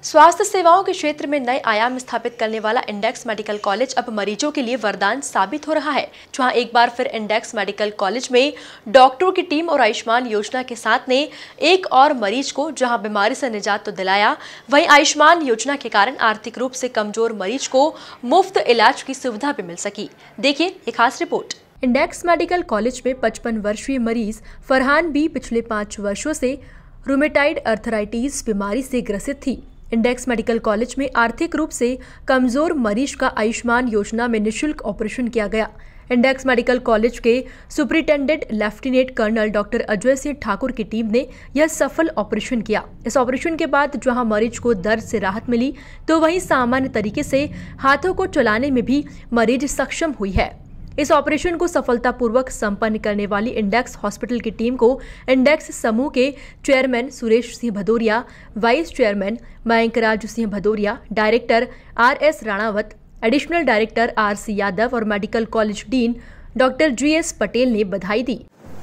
स्वास्थ्य सेवाओं के क्षेत्र में नए आयाम स्थापित करने वाला इंडेक्स मेडिकल कॉलेज अब मरीजों के लिए वरदान साबित हो रहा है। जहां एक बार फिर इंडेक्स मेडिकल कॉलेज में डॉक्टरों की टीम और आयुष्मान योजना के साथ ने एक और मरीज को जहां बीमारी से निजात तो दिलाया, वहीं आयुष्मान योजना के कारण आर्थिक रूप से कमजोर मरीज को मुफ्त इलाज की सुविधा भी मिल सकी। देखिए एक खास रिपोर्ट। इंडेक्स मेडिकल कॉलेज में 55 वर्षीय मरीज फरहान बी पिछले 5 वर्षों से रूमेटाइड अर्थराइटिस बीमारी से ग्रसित थी। इंडेक्स मेडिकल कॉलेज में आर्थिक रूप से कमजोर मरीज का आयुष्मान योजना में निःशुल्क ऑपरेशन किया गया। इंडेक्स मेडिकल कॉलेज के superintendent lieutenant colonel doctor Ajay Singh Thakur की टीम ने यह सफल ऑपरेशन किया। इस ऑपरेशन के बाद जहां मरीज को दर्द से राहत मिली, तो वहीं सामान्य तरीके से हाथों को चलाने में भी मरीज सक्षम हुई है। इस ऑपरेशन को सफलतापूर्वक संपन्न करने वाली इंडेक्स हॉस्पिटल की टीम को इंडेक्स समूह के chairman Suresh Singh Bhadauria, vice chairman Mayankraj Singh Bhadauria, director RS Ranawat, additional director RC Yadav और medical college dean doctor GS Patel ने बधाई दी।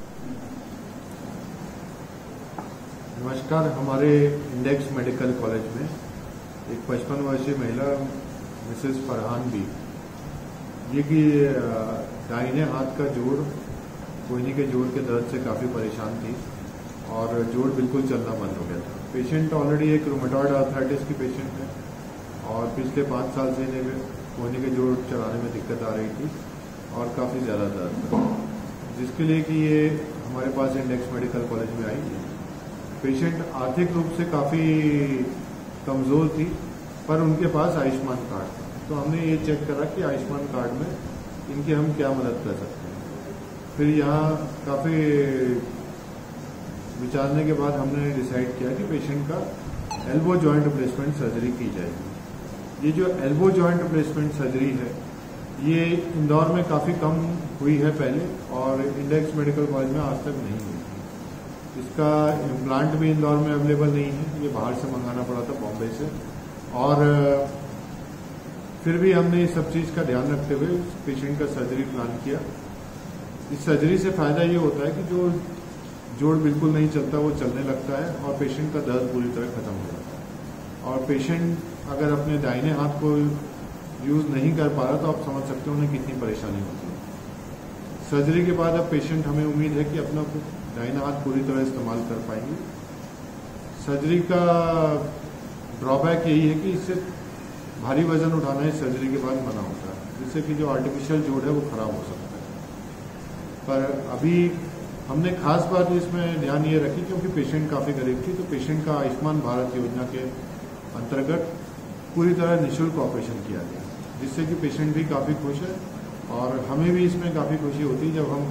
नमस्कार। हमारे इंडेक्स मेडिकल कॉलेज में एक 55 वर्षीय महिला मिसेस फरहान बी, ये कि दाहिने हाथ का जोड़, कोहनी के जोड़ के दर्द से काफ़ी परेशान थी और जोड़ बिल्कुल चलना बंद हो गया था। पेशेंट ऑलरेडी एक रूमेटॉइड आर्थराइटिस की पेशेंट है और पिछले 5 साल से इन्हें कोहनी के जोड़ चलाने में दिक्कत आ रही थी और काफ़ी ज़्यादा दर्द था, जिसके लिए कि ये हमारे पास इंडेक्स मेडिकल कॉलेज में आई। पेशेंट आर्थिक रूप से काफ़ी कमज़ोर थी, पर उनके पास आयुष्मान कार्ड था, तो हमने ये चेक करा कि आयुष्मान कार्ड में इनकी हम क्या मदद कर सकते हैं। फिर यहाँ काफ़ी विचारने के बाद हमने डिसाइड किया कि पेशेंट का एल्बो जॉइंट रिप्लेसमेंट सर्जरी की जाएगी। ये जो एल्बो जॉइंट रिप्लेसमेंट सर्जरी है, ये इंदौर में काफ़ी कम हुई है पहले, और इंडेक्स मेडिकल कॉलेज में आज तक नहीं हुई थी। इसका इम्प्लांट भी इंदौर में अवेलेबल नहीं है, ये बाहर से मंगाना पड़ा था, बॉम्बे से। और फिर भी हमने इस सब चीज़ का ध्यान रखते हुए पेशेंट का सर्जरी प्लान किया। इस सर्जरी से फ़ायदा ये होता है कि जो जोड़ बिल्कुल नहीं चलता वो चलने लगता है और पेशेंट का दर्द पूरी तरह खत्म हो जाता है। और पेशेंट अगर अपने दाहिने हाथ को यूज़ नहीं कर पा रहा, तो आप समझ सकते हो उन्हें कितनी परेशानी होती है। सर्जरी के बाद अब पेशेंट, हमें उम्मीद है कि अपना दाहिना हाथ पूरी तरह इस्तेमाल कर पाएंगे। सर्जरी का ड्रॉबैक यही है कि इससे भारी वजन उठाना इस सर्जरी के बाद मना होता है, जिससे कि जो आर्टिफिशियल जोड़ है वो खराब हो सकता है। पर अभी हमने खास बात इसमें ध्यान ये रखी, क्योंकि पेशेंट काफ़ी गरीब थी, तो पेशेंट का आयुष्मान भारत योजना के अंतर्गत पूरी तरह निःशुल्क ऑपरेशन किया गया, जिससे कि पेशेंट भी काफ़ी खुश है और हमें भी इसमें काफ़ी खुशी होती है जब हम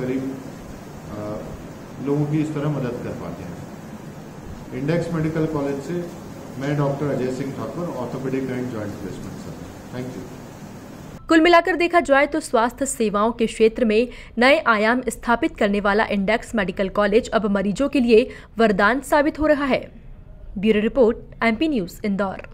गरीब लोगों की इस तरह मदद कर पाते हैं। इंडेक्स मेडिकल कॉलेज से मैं doctor Ajay Singh Thakur, orthopaedic and joint replacement surgeon. Thank you. कुल मिलाकर देखा जाए तो स्वास्थ्य सेवाओं के क्षेत्र में नए आयाम स्थापित करने वाला इंडेक्स मेडिकल कॉलेज अब मरीजों के लिए वरदान साबित हो रहा है। Bureau report, MP news, Indore.